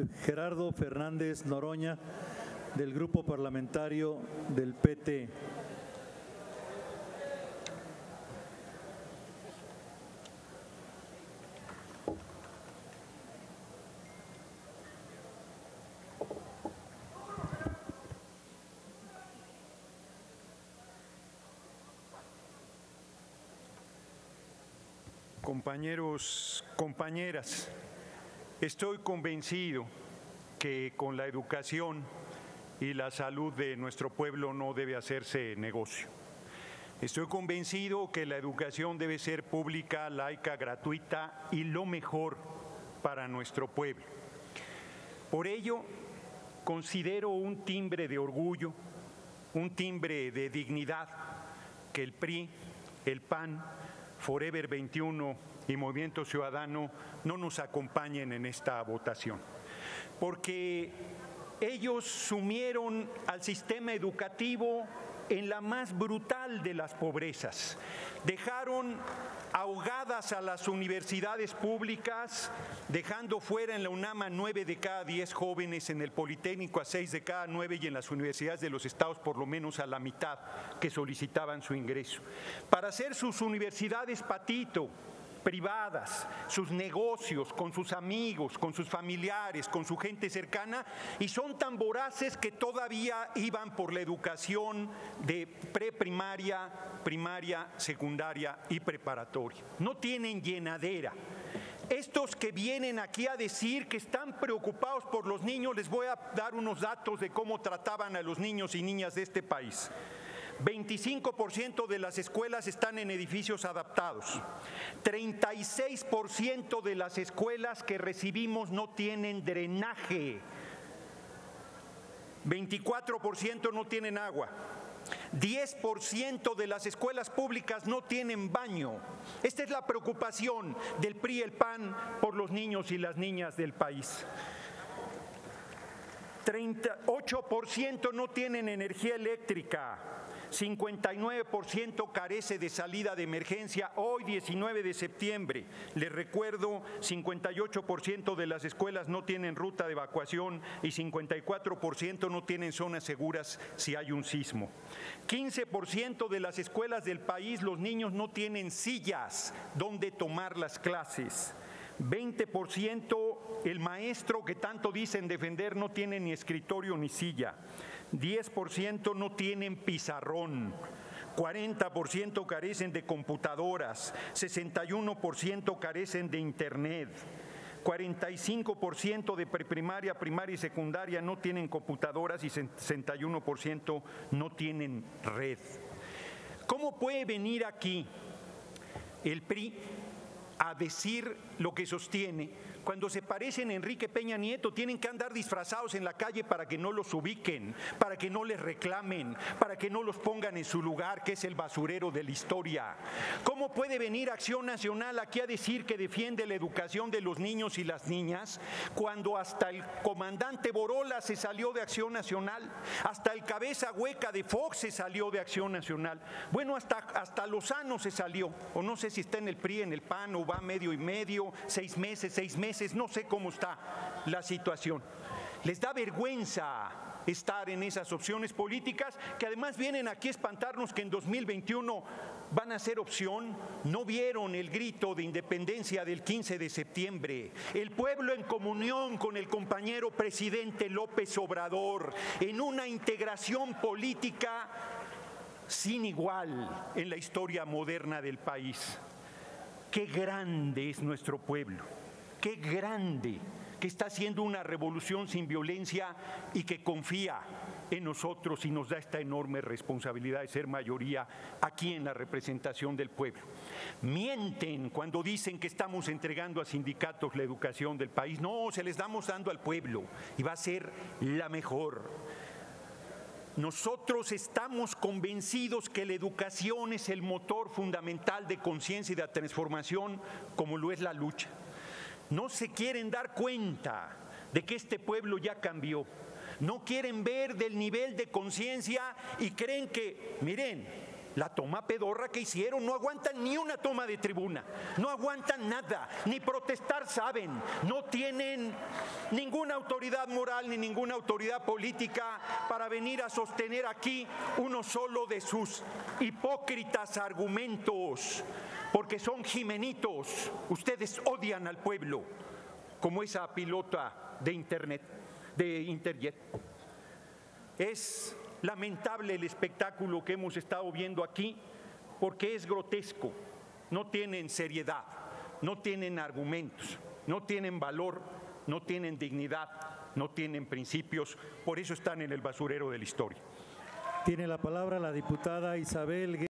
Gerardo Fernández Noroña, del Grupo Parlamentario del PT. Compañeros, compañeras, estoy convencido que con la educación y la salud de nuestro pueblo no debe hacerse negocio. Estoy convencido que la educación debe ser pública, laica, gratuita y lo mejor para nuestro pueblo. Por ello, considero un timbre de orgullo, un timbre de dignidad que el PRI, el PAN, Forever 21 y Movimiento Ciudadano no nos acompañen en esta votación, porque ellos sumieron al sistema educativo en la más brutal de las pobrezas. Dejaron ahogadas a las universidades públicas, dejando fuera en la UNAM a 9 de cada 10 jóvenes, en el Politécnico a 6 de cada 9 y en las universidades de los estados por lo menos a la mitad que solicitaban su ingreso. Para hacer sus universidades patito, privadas, sus negocios, con sus amigos, con sus familiares, con su gente cercana, y son tan voraces que todavía iban por la educación de preprimaria, primaria, secundaria y preparatoria. No tienen llenadera. Estos que vienen aquí a decir que están preocupados por los niños, les voy a dar unos datos de cómo trataban a los niños y niñas de este país. 25% de las escuelas están en edificios adaptados. 36% de las escuelas que recibimos no tienen drenaje. 24% no tienen agua. 10% de las escuelas públicas no tienen baño. Esta es la preocupación del PRI y el PAN por los niños y las niñas del país. 38% no tienen energía eléctrica. 59% carece de salida de emergencia. Hoy, 19 de septiembre, les recuerdo, 58% de las escuelas no tienen ruta de evacuación y 54% no tienen zonas seguras si hay un sismo. 15% de las escuelas del país, los niños no tienen sillas donde tomar las clases. 20% el maestro que tanto dicen defender no tiene ni escritorio ni silla. 10% no tienen pizarrón, 40% carecen de computadoras, 61% carecen de internet, 45% de preprimaria, primaria y secundaria no tienen computadoras y 61% no tienen red. ¿Cómo puede venir aquí el PRI a decir lo que sostiene? Cuando se parecen a Enrique Peña Nieto, tienen que andar disfrazados en la calle para que no los ubiquen, para que no les reclamen, para que no los pongan en su lugar, que es el basurero de la historia. ¿Cómo puede venir Acción Nacional aquí a decir que defiende la educación de los niños y las niñas, cuando hasta el comandante Borola se salió de Acción Nacional, hasta el cabeza hueca de Fox se salió de Acción Nacional? Bueno, hasta Lozano se salió, o no sé si está en el PRI, en el PAN, o va medio y medio, 6 meses, no sé cómo está la situación. Les da vergüenza estar en esas opciones políticas que además vienen aquí a espantarnos que en 2021 van a ser opción. No vieron el grito de independencia del 15 de septiembre. El pueblo en comunión con el compañero presidente López Obrador en una integración política sin igual en la historia moderna del país. Qué grande es nuestro pueblo. Qué grande, que está haciendo una revolución sin violencia y que confía en nosotros y nos da esta enorme responsabilidad de ser mayoría aquí en la representación del pueblo. Mienten cuando dicen que estamos entregando a sindicatos la educación del país. No, se les estamos dando al pueblo y va a ser la mejor. Nosotros estamos convencidos que la educación es el motor fundamental de conciencia y de transformación, como lo es la lucha. No se quieren dar cuenta de que este pueblo ya cambió. No quieren ver del nivel de conciencia y creen que, miren, La toma pedorra que hicieron, no aguantan ni una toma de tribuna, no aguantan nada, ni protestar saben, no tienen ninguna autoridad moral ni ninguna autoridad política para venir a sostener aquí uno solo de sus hipócritas argumentos, porque son jimenitos. Ustedes odian al pueblo, como esa pilota de Interjet. Es lamentable el espectáculo que hemos estado viendo aquí porque es grotesco. No tienen seriedad, no tienen argumentos, no tienen valor, no tienen dignidad, no tienen principios. Por eso están en el basurero de la historia. Tiene la palabra la diputada Isabel